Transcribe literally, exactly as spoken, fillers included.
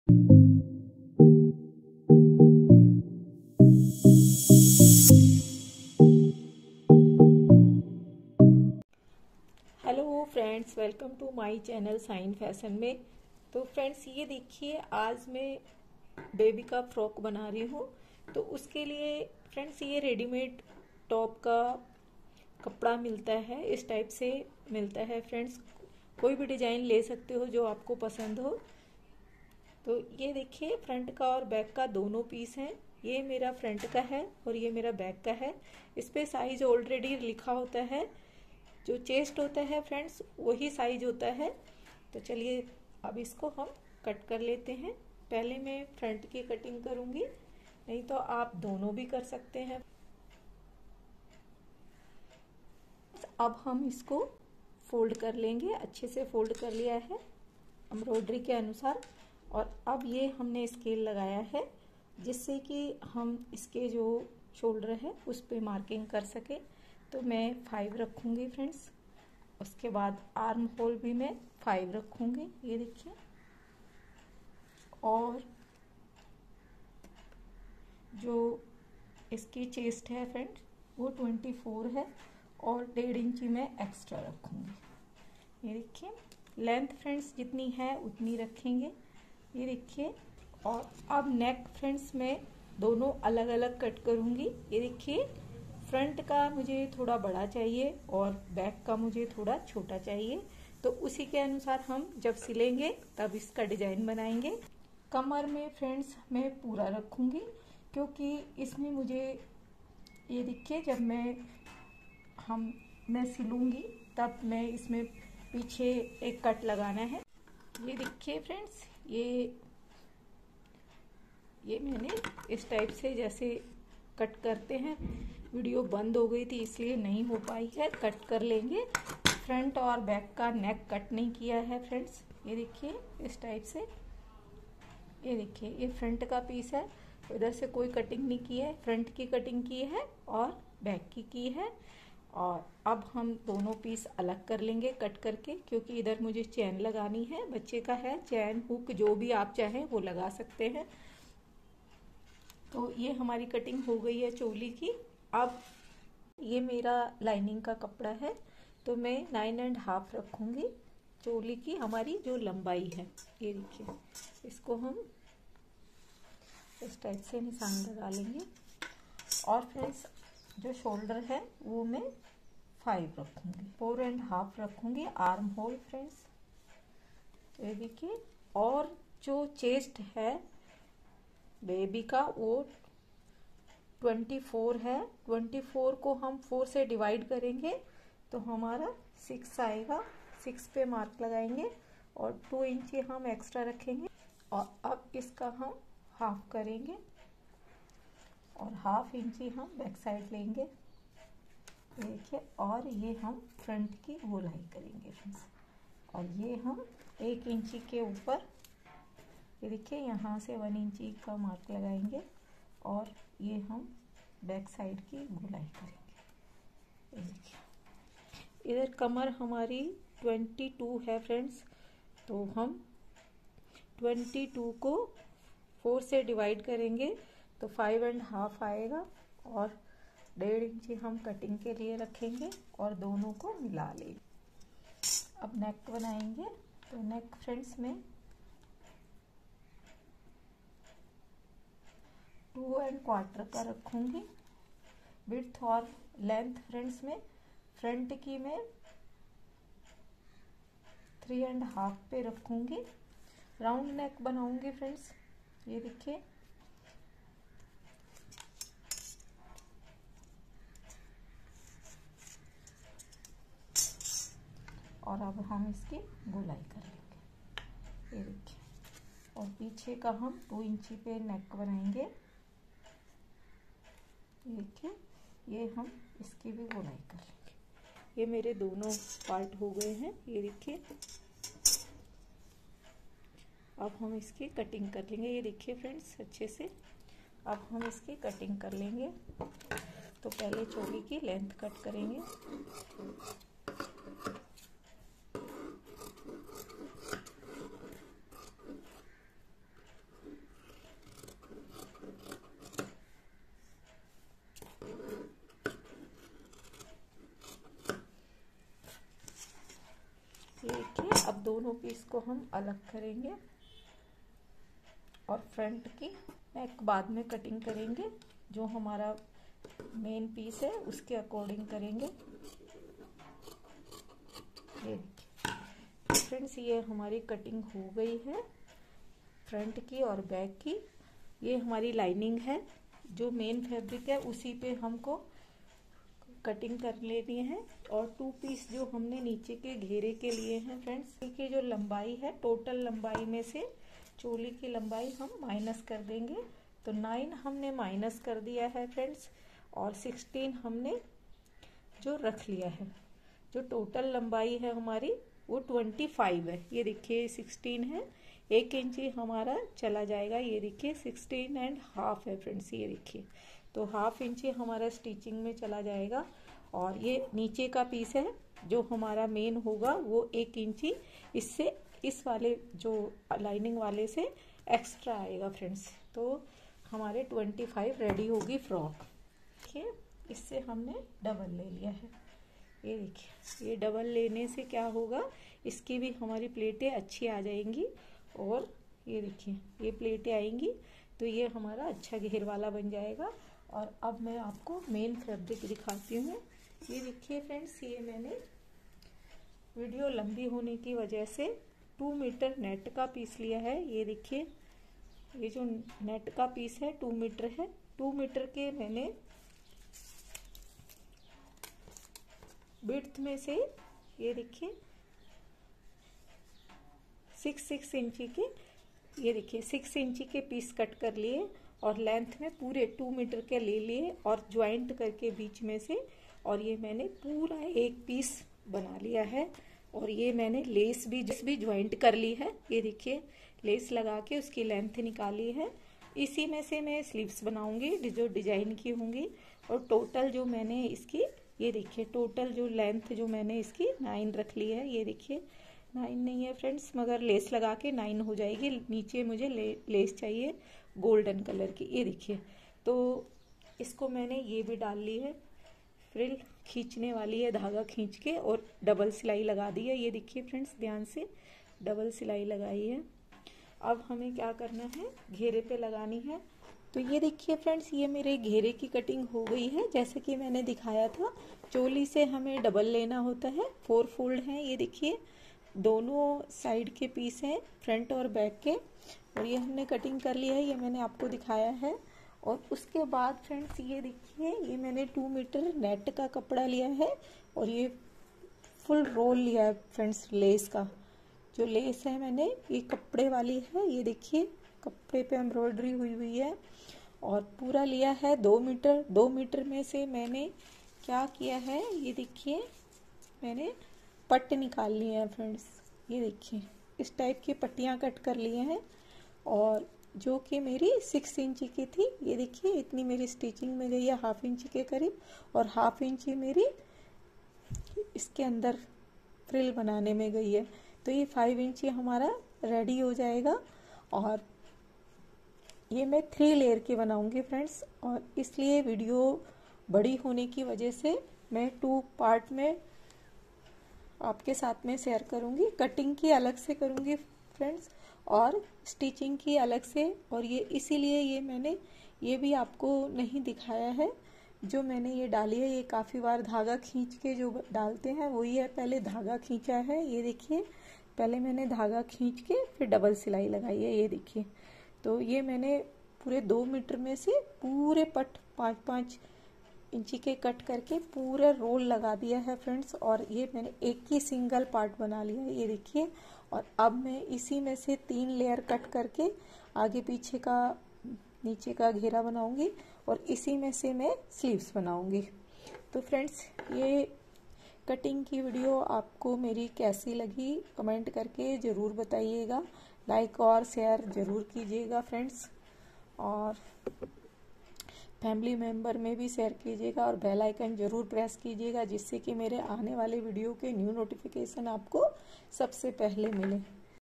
Hello friends, welcome to my channel sign fashion में। तो friends, ये देखिए, आज मैं बेबी का फ्रॉक बना रही हूँ। तो उसके लिए फ्रेंड्स, ये रेडीमेड टॉप का कपड़ा मिलता है, इस टाइप से मिलता है फ्रेंड्स। कोई भी डिजाइन ले सकते हो जो आपको पसंद हो। तो ये देखिए, फ्रंट का और बैक का दोनों पीस हैं। ये मेरा फ्रंट का है और ये मेरा बैक का है। इस पे साइज ऑलरेडी लिखा होता है। जो चेस्ट होता है फ्रेंड्स, वही साइज होता है। तो चलिए अब इसको हम कट कर लेते हैं। पहले मैं फ्रंट की कटिंग करूंगी, नहीं तो आप दोनों भी कर सकते हैं। अब हम इसको फोल्ड कर लेंगे। अच्छे से फोल्ड कर लिया है एम्ब्रॉयडरी के अनुसार। और अब ये हमने स्केल लगाया है, जिससे कि हम इसके जो शोल्डर है उस पे मार्किंग कर सके। तो मैं फाइव रखूंगी फ्रेंड्स। उसके बाद आर्म होल भी मैं फाइव रखूंगी, ये देखिए। और जो इसकी चेस्ट है फ्रेंड्स, वो ट्वेंटी फोर है और डेढ़ इंची मैं एक्स्ट्रा रखूंगी, ये देखिए। लेंथ फ्रेंड्स जितनी है उतनी रखेंगे, ये देखिए। और अब नेक फ्रेंड्स मैं दोनों अलग अलग कट करूंगी, ये देखिए। फ्रंट का मुझे थोड़ा बड़ा चाहिए और बैक का मुझे थोड़ा छोटा चाहिए। तो उसी के अनुसार हम जब सिलेंगे तब इसका डिजाइन बनाएंगे। कमर में फ्रेंड्स मैं पूरा रखूंगी, क्योंकि इसमें मुझे, ये देखिए, जब मैं हम मैं सिलूंगी तब मैं इसमें पीछे एक कट लगाना है। ये देखिए फ्रेंड्स, ये ये मैंने इस टाइप से जैसे कट करते हैं। वीडियो बंद हो गई थी इसलिए नहीं हो पाई है। कट कर लेंगे। फ्रंट और बैक का नेक कट नहीं किया है फ्रेंड्स, ये देखिए इस टाइप से। ये देखिए, ये फ्रंट का पीस है, इधर से कोई कटिंग नहीं की है। फ्रंट की कटिंग की है और बैक की की है। और अब हम दोनों पीस अलग कर लेंगे कट करके, क्योंकि इधर मुझे चैन लगानी है। बच्चे का है, चैन हुक जो भी आप चाहें वो लगा सकते हैं। तो ये हमारी कटिंग हो गई है चोली की। अब ये मेरा लाइनिंग का कपड़ा है, तो मैं नाइन एंड हाफ रखूंगी चोली की, हमारी जो लंबाई है। ये देखिए, इसको हम इस टाइप से निशान लगा लेंगे। और फ्रेंड्स, जो शोल्डर है वो मैं फाइव रखूंगी, फोर एंड हाफ रखूंगी आर्म होल फ्रेंड्स, ये देखिए। और जो चेस्ट है बेबी का वो ट्वेंटी फोर है। ट्वेंटी फोर को हम फोर से डिवाइड करेंगे तो हमारा सिक्स आएगा। सिक्स पे मार्क लगाएंगे और टू इंची हम एक्स्ट्रा रखेंगे। और अब इसका हम हाफ करेंगे और हाफ इंची हम बैक साइड लेंगे, देखिए। और ये हम फ्रंट की गोलाई करेंगे फ्रेंड्स। और ये हम एक इंची के ऊपर, ये देखिए, यहाँ से वन इंची का मार्क लगाएंगे और ये हम बैक साइड की गोलाई करेंगे, ये देखिए। इधर कमर हमारी ट्वेंटी टू है फ्रेंड्स, तो हम ट्वेंटी टू को फोर से डिवाइड करेंगे तो फाइव एंड हाफ आएगा। और डेढ़ इंची हम कटिंग के लिए रखेंगे और दोनों को मिला लेंगे। अब नेक बनाएंगे। तो नेक फ्रेंड्स में टू एंड क्वार्टर का रखूंगी विड्थ। और लेंथ फ्रेंड्स में फ्रंट की मैं थ्री एंड हाफ पे रखूंगी। राउंड नेक बनाऊंगी फ्रेंड्स, ये देखिए। और अब हम इसकी गोलाई कर लेंगे, ये देखिए। और पीछे का हम टू इंची पे नेक बनाएंगे, देखिए। ये हम इसकी भी गोलाई कर लेंगे। ये मेरे दोनों पार्ट हो गए हैं, ये देखिए। अब हम इसकी कटिंग कर लेंगे, ये देखिए फ्रेंड्स, अच्छे से। अब हम इसकी कटिंग कर लेंगे। तो पहले चोली की लेंथ कट करेंगे। दोनों पीस को हम अलग करेंगे और फ्रंट की नेक बाद में कटिंग करेंगे। जो हमारा मेन पीस है उसके अकॉर्डिंग करेंगे। ये देखिए फ्रेंड्स, ये हमारी कटिंग हो गई है फ्रंट की और बैक की। ये हमारी लाइनिंग है, जो मेन फैब्रिक है उसी पे हमको कटिंग कर लेनी है। और टू पीस जो हमने नीचे के घेरे के लिए हैं फ्रेंड्स, की जो लंबाई है, टोटल लंबाई में से चोली की लंबाई हम माइनस कर देंगे। तो नाइन हमने माइनस कर दिया है फ्रेंड्स, और सिक्सटीन हमने जो रख लिया है। जो टोटल लंबाई है हमारी वो ट्वेंटी फाइव है। ये देखिए सिक्सटीन है, एक इंची हमारा चला जाएगा। ये देखिए सिक्सटीन एंड हाफ है फ्रेंड्स, ये देखिए। तो हाफ इंची हमारा स्टिचिंग में चला जाएगा। और ये नीचे का पीस है जो हमारा मेन होगा, वो एक इंची इससे इस वाले जो लाइनिंग वाले से एक्स्ट्रा आएगा फ्रेंड्स। तो हमारे ट्वेंटी फाइव रेडी होगी फ्रॉक। देखिए इससे हमने डबल ले लिया है। ये देखिए, ये डबल लेने से क्या होगा, इसकी भी हमारी प्लेटें अच्छी आ जाएंगी। और ये देखिए ये प्लेटें आएंगी तो ये हमारा अच्छा घेर वाला बन जाएगा। और अब मैं आपको मेन फैब्रिक दिखाती हूँ। ये देखिए फ्रेंड्स, ये मैंने वीडियो लंबी होने की वजह से टू मीटर नेट का पीस लिया है। ये देखिए, ये जो नेट का पीस है टू मीटर है। टू मीटर के मैंने विड्थ में से ये देखिए सिक्स सिक्स इंची के, ये देखिए सिक्स इंची के पीस कट कर लिए और लेंथ में पूरे टू मीटर के ले लिए और ज्वाइंट करके बीच में से, और ये मैंने पूरा एक पीस बना लिया है। और ये मैंने लेस भी जिस भी ज्वाइंट कर ली है। ये देखिए लेस लगा के उसकी लेंथ निकाली है। इसी में से मैं स्लीव्स बनाऊंगी जो डिजाइन की होंगी। और टोटल जो मैंने इसकी, ये देखिए टोटल जो लेंथ जो मैंने इसकी नाइन रख ली है। ये देखिए नाइन नहीं है फ्रेंड्स, मगर लेस लगा के नाइन हो जाएगी। नीचे मुझे ले, लेस चाहिए गोल्डन कलर की। ये देखिए, तो इसको मैंने ये भी डाल ली है, फ्रिल खींचने वाली है, धागा खींच के और डबल सिलाई लगा दी है। ये देखिए फ्रेंड्स, ध्यान से डबल सिलाई लगाई है। अब हमें क्या करना है, घेरे पे लगानी है। तो ये देखिए फ्रेंड्स, ये मेरे घेरे की कटिंग हो गई है। जैसे कि मैंने दिखाया था, चोली से हमें डबल लेना होता है। फोर फोल्ड है, ये देखिए दोनों साइड के पीस हैं, फ्रंट और बैक के। और ये हमने कटिंग कर लिया है, ये मैंने आपको दिखाया है। और उसके बाद फ्रेंड्स ये देखिए, ये मैंने टू मीटर नेट का कपड़ा लिया है और ये फुल रोल लिया है फ्रेंड्स लेस का। जो लेस है मैंने ये कपड़े वाली है। ये देखिए कपड़े पे एम्ब्रॉयडरी हुई हुई है। और पूरा लिया है दो मीटर। दो मीटर में से मैंने क्या किया है, ये देखिए मैंने पट्ट निकाल लिए हैं फ्रेंड्स। ये देखिए इस टाइप की पट्टियाँ कट कर लिए हैं। और जो कि मेरी सिक्स इंची की थी, ये देखिए इतनी मेरी स्टिचिंग में गई है, हाफ इंची के करीब। और हाफ इंची मेरी इसके अंदर फ्रिल बनाने में गई है। तो ये फाइव इंची हमारा रेडी हो जाएगा। और ये मैं थ्री लेयर की बनाऊंगी फ्रेंड्स। और इसलिए वीडियो बड़ी होने की वजह से मैं टू पार्ट में आपके साथ में शेयर करूंगी। कटिंग की अलग से करूंगी फ्रेंड्स और स्टिचिंग की अलग से। और ये इसीलिए ये मैंने ये भी आपको नहीं दिखाया है। जो मैंने ये डाली है, ये काफ़ी बार धागा खींच के जो डालते हैं वही है। पहले धागा खींचा है, ये देखिए पहले मैंने धागा खींच के फिर डबल सिलाई लगाई है। ये देखिए, तो ये मैंने पूरे दो मीटर में से पूरे पट पाँच पाँच इंची के कट करके पूरा रोल लगा दिया है फ्रेंड्स। और ये मैंने एक ही सिंगल पार्ट बना लिया है, ये देखिए। और अब मैं इसी में से तीन लेयर कट करके आगे पीछे का नीचे का घेरा बनाऊंगी और इसी में से मैं स्लीव्स बनाऊंगी। तो फ्रेंड्स ये कटिंग की वीडियो आपको मेरी कैसी लगी कमेंट करके ज़रूर बताइएगा। लाइक और शेयर ज़रूर कीजिएगा फ्रेंड्स। और फैमिली मेम्बर में भी शेयर कीजिएगा और बेल आइकन ज़रूर प्रेस कीजिएगा, जिससे कि मेरे आने वाले वीडियो के न्यू नोटिफिकेशन आपको सबसे पहले मिले।